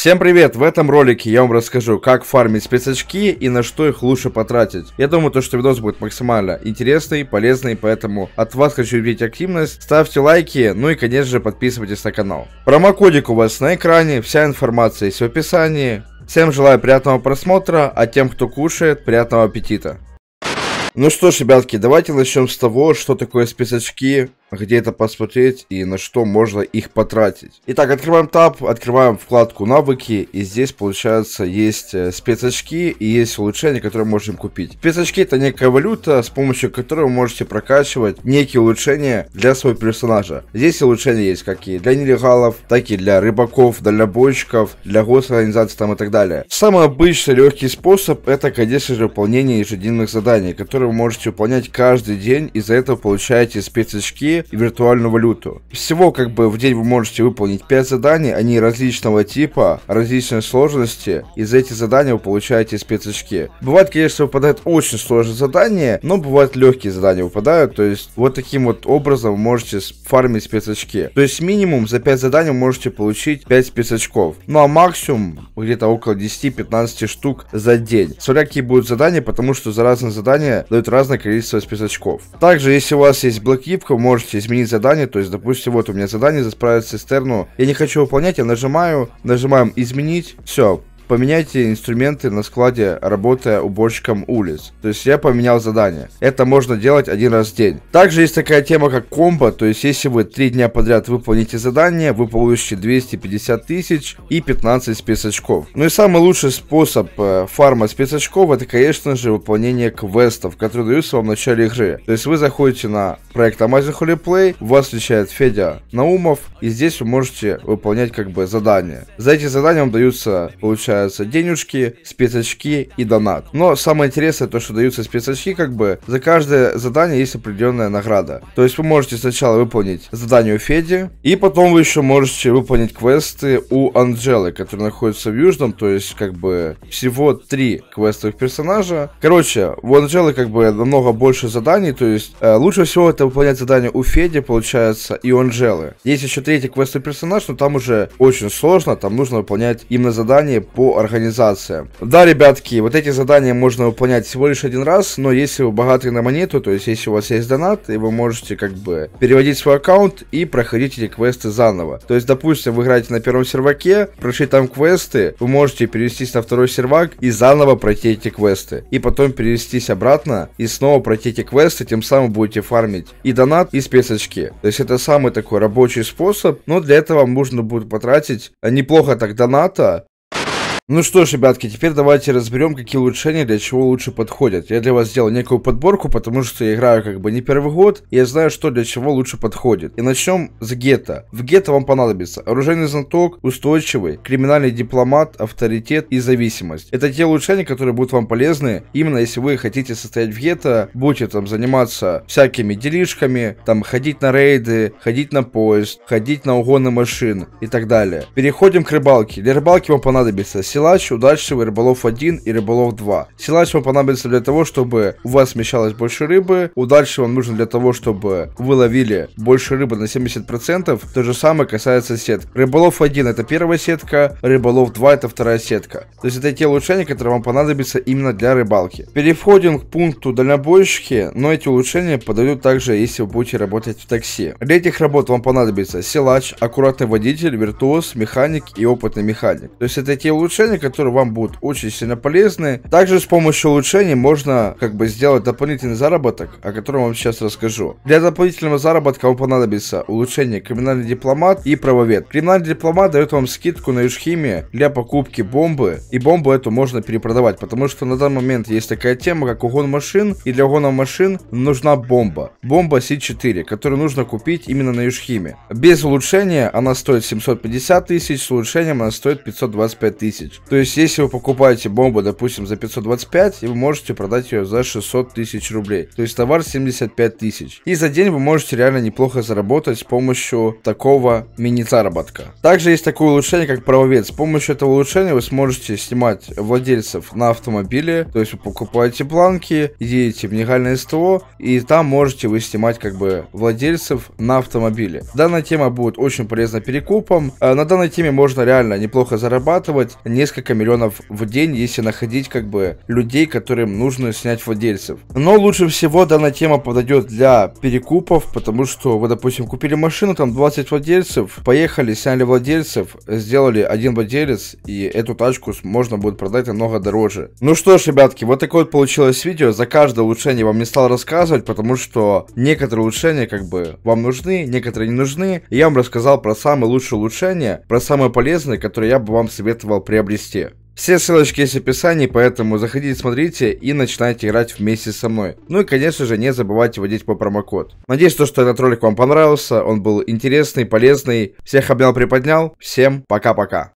Всем привет! В этом ролике я вам расскажу, как фармить спецочки и на что их лучше потратить. Я думаю, что видос будет максимально интересный, полезный, поэтому от вас хочу видеть активность. Ставьте лайки, ну и конечно же подписывайтесь на канал. Промокодик у вас на экране, вся информация есть в описании. Всем желаю приятного просмотра, а тем, кто кушает, приятного аппетита. Ну что ж, ребятки, давайте начнем с того, что такое спецочки, где это посмотреть и на что можно их потратить. Итак, открываем таб, открываем вкладку навыки, и здесь, получается, есть спецочки и есть улучшения, которые можем купить. Спецочки — это некая валюта, с помощью которой вы можете прокачивать некие улучшения для своего персонажа. Здесь улучшения есть как и для нелегалов, так и для рыбаков, дальнобойщиков, для госорганизаций там и так далее. Самый обычный легкий способ — это, конечно же, выполнение ежедневных заданий, которые вы можете выполнять каждый день, и за это получаете спецочки и виртуальную валюту. Всего в день вы можете выполнить 5 заданий, они различного типа, различной сложности, и за эти задания вы получаете спецочки. Бывает, конечно, выпадают очень сложные задания, но бывают легкие задания выпадают, то есть вот таким вот образом вы можете фармить спецочки. То есть минимум за 5 заданий вы можете получить 5 спецочков, ну а максимум где-то около 10-15 штук за день. Смотря какие будут задания, потому что за разные задания дают разное количество спецочков. Также, если у вас есть блокгибка, вы можете изменить задание, то есть, допустим, вот у меня задание засправить цистерну, я не хочу выполнять, я нажимаем изменить, все. Поменяйте инструменты на складе, работая уборщиком улиц. То есть я поменял задание. Это можно делать один раз в день. Также есть такая тема, как комбо. То есть если вы 3 дня подряд выполните задание, вы получите 250 тысяч и 15 спецочков. Ну и самый лучший способ фарма спецочков — это, конечно же, выполнение квестов, которые даются вам в начале игры. То есть вы заходите на проект Amazing Holy Play, вас встречает Федя Наумов, и здесь вы можете выполнять задания. За эти задания вам даются, получается, денежки, спецочки и донат. Но самое интересное то, что даются спецочки, за каждое задание есть определенная награда. То есть вы можете сначала выполнить задание у Феди, и потом вы еще можете выполнить квесты у Анжелы, которая находится в Южном, то есть всего 3 квестовых персонажа. Короче, у Анжелы намного больше заданий, то есть лучше всего это выполнять задание у Феди, получается, и у Анжелы. Есть еще 3-й квестовый персонаж, но там уже очень сложно, там нужно выполнять именно задание по организациям. Да, ребятки, вот эти задания можно выполнять всего лишь один раз, но если вы богатый на монету, то есть если у вас есть донат, и вы можете переводить свой аккаунт и проходить эти квесты заново. То есть, допустим, вы играете на первом серваке, прошли там квесты, вы можете перевестись на второй сервак и заново пройти эти квесты. И потом перевестись обратно и снова пройти эти квесты, тем самым будете фармить и донат, и спецочки. То есть это самый такой рабочий способ, но для этого вам нужно будет потратить неплохо так доната. Ну что ж, ребятки, теперь давайте разберем, какие улучшения для чего лучше подходят. Я для вас сделал некую подборку, потому что я играю не первый год, и я знаю, что для чего лучше подходит. И начнем с гетто. В гетто вам понадобится оружейный знаток, устойчивый, криминальный дипломат, авторитет и зависимость. Это те улучшения, которые будут вам полезны, именно если вы хотите состоять в гетто, будете заниматься всякими делишками, ходить на рейды, ходить на поезд, ходить на угоны машин и так далее. Переходим к рыбалке. Для рыбалки вам понадобится силач, удачливый, рыболов 1 и рыболов 2. Силач вам понадобится для того, чтобы у вас смещалось больше рыбы. Удачливый вам нужен для того, чтобы вы ловили больше рыбы на 70%. То же самое касается сетки. Рыболов 1 это первая сетка, рыболов 2 это вторая сетка. То есть это те улучшения, которые вам понадобятся именно для рыбалки. Переходим к пункту дальнобойщики, но эти улучшения подойдут также, если вы будете работать в такси. Для этих работ вам понадобится силач, аккуратный водитель, виртуоз, механик и опытный механик. То есть это те улучшения, которые вам будут очень сильно полезны. Также с помощью улучшений можно сделать дополнительный заработок, о котором я вам сейчас расскажу. Для дополнительного заработка вам понадобится улучшение криминальный дипломат и правовед. Криминальный дипломат дает вам скидку на южхимии для покупки бомбы, и бомбу эту можно перепродавать, потому что на данный момент есть такая тема, как угон машин, и для угона машин нужна бомба. Бомба С4, которую нужно купить именно на южхиме. Без улучшения она стоит 750 тысяч, с улучшением она стоит 525 тысяч. тысяч. То есть, если вы покупаете бомбу, допустим, за 525, и вы можете продать ее за 600 тысяч рублей. То есть, товар 75 тысяч. И за день вы можете реально неплохо заработать с помощью такого мини-заработка. Также есть такое улучшение, как правовед. С помощью этого улучшения вы сможете снимать владельцев на автомобиле. То есть, вы покупаете бланки, едете в легальное СТО, и там можете вы снимать как бы владельцев на автомобиле. Данная тема будет очень полезна перекупам. На данной теме можно реально неплохо зарабатывать, несколько миллионов в день, если находить как бы людей, которым нужно снять владельцев. Но лучше всего данная тема подойдет для перекупов, потому что вы, допустим, купили машину, там 20 владельцев, поехали, сняли владельцев, сделали один владелец, и эту тачку можно будет продать намного дороже. Ну что ж, ребятки, вот такое вот получилось видео. За каждое улучшение вам не стал рассказывать, потому что некоторые улучшения как бы вам нужны, некоторые не нужны. И я вам рассказал про самые лучшие улучшения, про самые полезные, которые я бы вам советовал приобрести. Все ссылочки есть в описании, поэтому заходите, смотрите и начинайте играть вместе со мной. Ну и, конечно же, не забывайте вводить мой промокод. Надеюсь, что этот ролик вам понравился, он был интересный, полезный. Всех обнял, приподнял, всем пока-пока.